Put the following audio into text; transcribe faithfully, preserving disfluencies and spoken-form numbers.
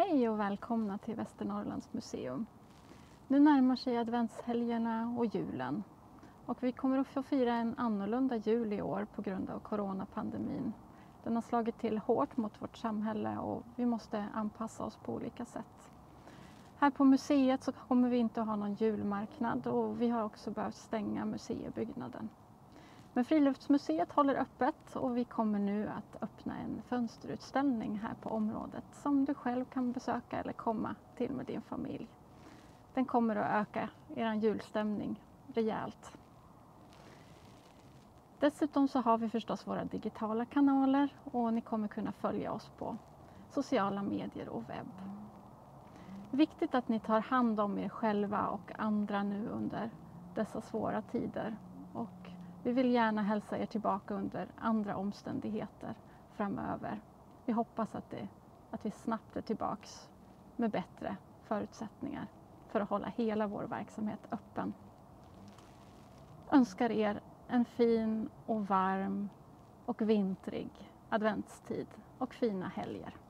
Hej och välkomna till Västernorrlands museum. Nu närmar sig adventshelgerna och julen. Och vi kommer att få fira en annorlunda jul i år på grund av coronapandemin. Den har slagit till hårt mot vårt samhälle och vi måste anpassa oss på olika sätt. Här på museet så kommer vi inte att ha någon julmarknad och vi har också behövt stänga museibyggnaden. Men Friluftsmuseet håller öppet och vi kommer nu att öppna en fönsterutställning här på området som du själv kan besöka eller komma till med din familj. Den kommer att öka er julstämning rejält. Dessutom så har vi förstås våra digitala kanaler och ni kommer kunna följa oss på sociala medier och webb. Viktigt att ni tar hand om er själva och andra nu under dessa svåra tider. Och vi vill gärna hälsa er tillbaka under andra omständigheter framöver. Vi hoppas att, det, att vi snabbt är tillbaks med bättre förutsättningar för att hålla hela vår verksamhet öppen. Önskar er en fin och varm och vintrig adventstid och fina helger.